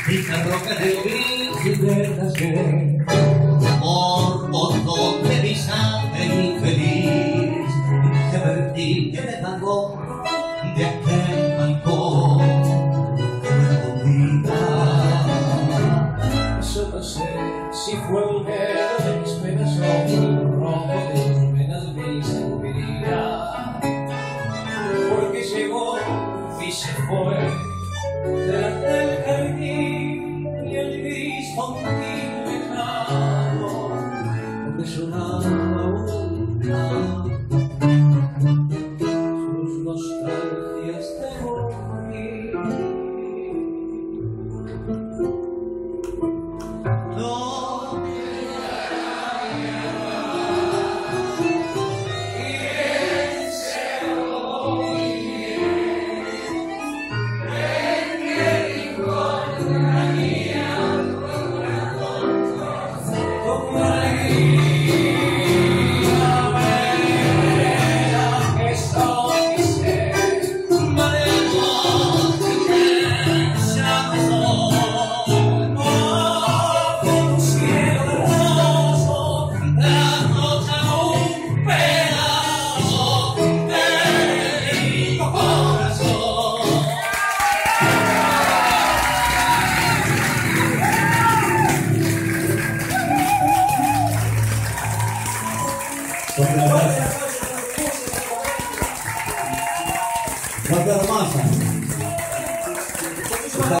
Esa roca de gris y verdader, amor por donde mi sangre infeliz, te vertí que me pagó de aquel balcón que me convida. Yo no sé si fue un dedo de mis penas o fue un rojo de tus penas mi seguridad, porque llegó y se fue delante del jardín y el gris continuo lejano donde sonaba una sus nostalgias de morir. Fuerte la masa.